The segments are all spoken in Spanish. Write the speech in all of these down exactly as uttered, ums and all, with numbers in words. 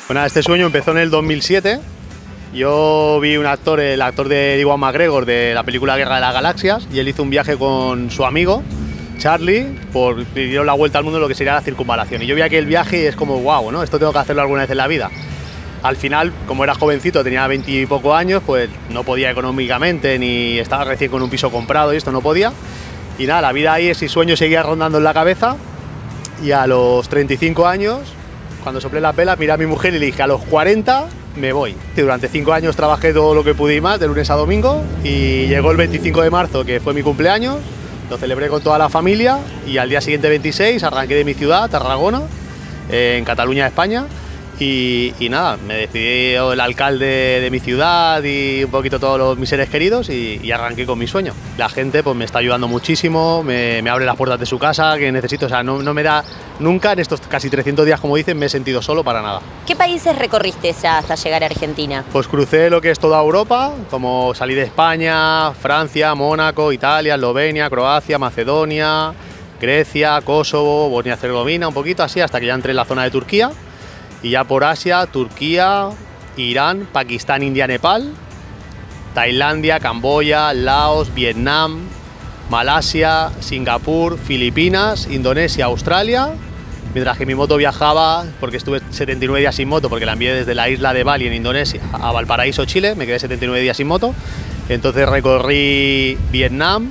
Bueno, este sueño empezó en el dos mil siete. Yo vi un actor, el actor de Ewan McGregor de la película Guerra de las Galaxias, y él hizo un viaje con su amigo Charlie, por dieron la vuelta al mundo en lo que sería la circunvalación. Y yo vi aquel viaje y es como, wow, ¿no? Esto tengo que hacerlo alguna vez en la vida. Al final, como era jovencito, tenía veinte y poco años, pues no podía económicamente, ni estaba recién con un piso comprado y esto no podía. Y nada, la vida ahí, ese sueño seguía rondando en la cabeza. Y a los treinta y cinco años, cuando soplé la vela, miré a mi mujer y le dije, a los cuarenta me voy. Y durante cinco años trabajé todo lo que pude y más, de lunes a domingo, y llegó el veinticinco de marzo, que fue mi cumpleaños, lo celebré con toda la familia, y al día siguiente, veintiséis, arranqué de mi ciudad, Tarragona, en Cataluña, España. Y, y nada, me despidió el alcalde de mi ciudad y un poquito todos los, mis seres queridos y, y arranqué con mi sueño. La gente pues me está ayudando muchísimo, me, me abre las puertas de su casa que necesito, o sea, no, no me da, nunca en estos casi trescientos días, como dicen, me he sentido solo para nada. ¿Qué países recorriste ya hasta llegar a Argentina? Pues crucé lo que es toda Europa, como salí de España, Francia, Mónaco, Italia, Eslovenia, Croacia, Macedonia, Grecia, Kosovo, Bosnia-Herzegovina, un poquito así, hasta que ya entré en la zona de Turquía. Y ya por Asia, Turquía, Irán, Pakistán, India, Nepal, Tailandia, Camboya, Laos, Vietnam, Malasia, Singapur, Filipinas, Indonesia, Australia. Mientras que mi moto viajaba, porque estuve setenta y nueve días sin moto, porque la envié desde la isla de Bali en Indonesia a Valparaíso, Chile, me quedé setenta y nueve días sin moto. Entonces recorrí Vietnam,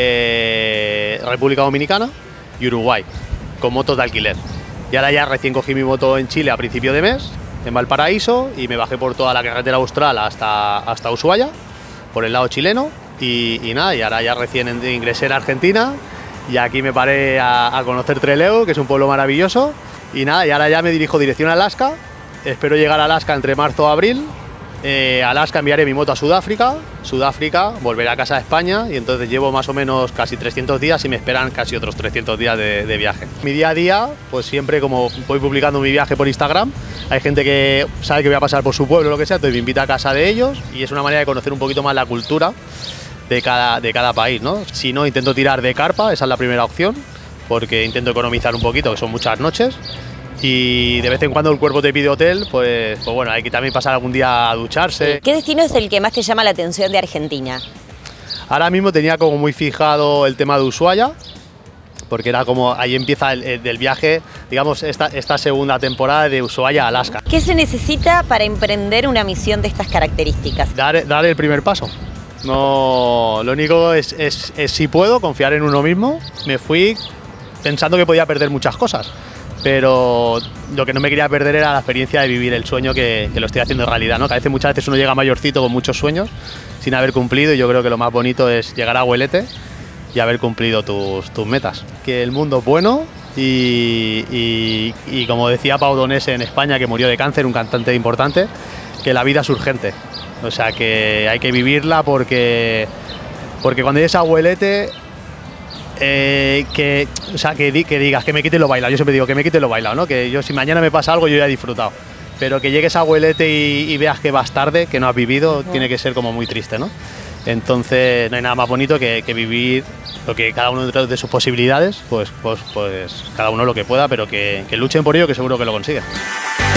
eh, República Dominicana y Uruguay, con motos de alquiler. Y ahora ya recién cogí mi moto en Chile a principio de mes, en Valparaíso, y me bajé por toda la carretera austral hasta, hasta Ushuaia, por el lado chileno, y, y nada, y ahora ya recién ingresé en Argentina, y aquí me paré a, a conocer Trelew, que es un pueblo maravilloso, y nada, y ahora ya me dirijo dirección a Alaska. Espero llegar a Alaska entre marzo y abril. Eh, Alaska enviaré mi moto a Sudáfrica, Sudáfrica volveré a casa a España, y entonces llevo más o menos casi trescientos días y me esperan casi otros trescientos días de, de viaje. Mi día a día, pues siempre como voy publicando mi viaje por Instagram, hay gente que sabe que voy a pasar por su pueblo o lo que sea, entonces me invita a casa de ellos y es una manera de conocer un poquito más la cultura de cada, de cada país, ¿no? Si no, intento tirar de carpa, esa es la primera opción, porque intento economizar un poquito, que son muchas noches. Y de vez en cuando el cuerpo te pide hotel, pues, pues bueno, hay que también pasar algún día a ducharse. ¿Qué destino es el que más te llama la atención de Argentina? Ahora mismo tenía como muy fijado el tema de Ushuaia, porque era como, ahí empieza el, el del viaje, digamos, esta, esta segunda temporada de Ushuaia a Alaska. ¿Qué se necesita para emprender una misión de estas características? Dar, dar el primer paso. No, lo único es, es, es si puedo, confiar en uno mismo. Me fui pensando que podía perder muchas cosas, pero lo que no me quería perder era la experiencia de vivir el sueño que, que lo estoy haciendo en realidad, ¿no? Que a veces, muchas veces uno llega mayorcito con muchos sueños sin haber cumplido, y yo creo que lo más bonito es llegar a Abuelete y haber cumplido tus, tus metas. Que el mundo es bueno y, y, y como decía Pau Donés en España, que murió de cáncer, un cantante importante, que la vida es urgente, o sea que hay que vivirla porque, porque cuando llegues a Abuelete, Eh, que, o sea, que, di, que digas que me quite lo bailado. Yo siempre digo que me quite lo bailado, ¿no? Que yo, si mañana me pasa algo, yo ya he disfrutado. Pero que llegues a Abuelete y, y veas que vas tarde, que no has vivido, uh-huh. Tiene que ser como muy triste, ¿no? Entonces no hay nada más bonito que, que vivir lo que cada uno dentro de sus posibilidades, pues, pues, pues cada uno lo que pueda, pero que, que luchen por ello, que seguro que lo consiguen.